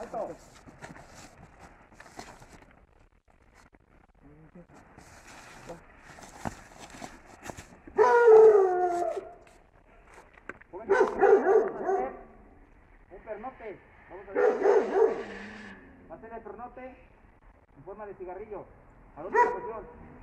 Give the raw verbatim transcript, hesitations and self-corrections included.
Alto. Un pernote. Vamos a ver. Va a ser el pernote en forma de cigarrillo. ¿A dónde la posición?